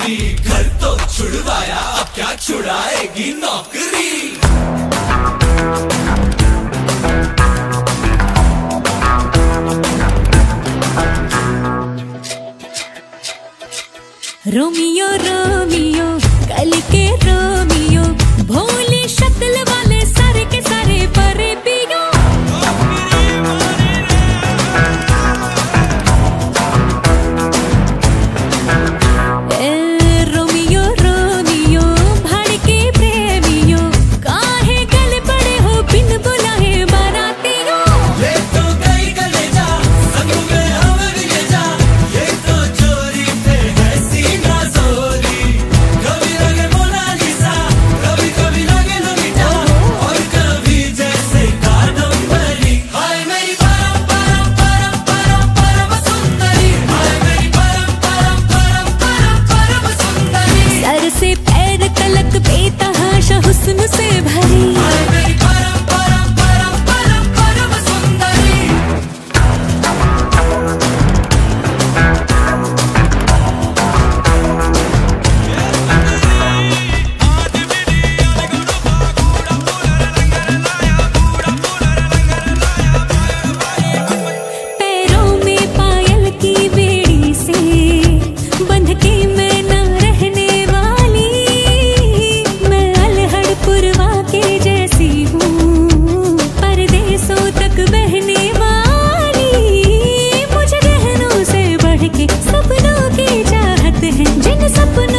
नौकरी, घर तो छुड़वाया अब क्या छुड़ाएगी नौकरी। रोमियो रोमियो कल के रोमियो, भोली शक्ल वाले सारे के सारे परे पियो। रोमियो रोमियो भाड़ के प्रेमियो, काहे गले पड़े हो बिन बुलाए बारातियों। ले तो गई कलेजा संग में हमर ले जा, ये तो चोरी पे है सीना जोरी। कभी लगे मोनालिसा, कभी कभी लगे लुमिटा, और कभी जैसे कादम्बरी। हाय मेरी परम परम परम परम परम सुंदरी, हाय मेरी परम परम परम परम परम सुंदरी। सर से पैर तलक बेतहाशा हुस्न से भरी, हाय मेरी परम परम परम परम परम सुंदरी। पैरों में पायल की बेड़ी से बंध के मैं न रहने वाली। मैं अल्हड़ पुरवा के जैसी हूँ, परदेसों तक बहने वाली। मुझे गहनों से बढ़ के सपनों की चाहत है, जिन सपनों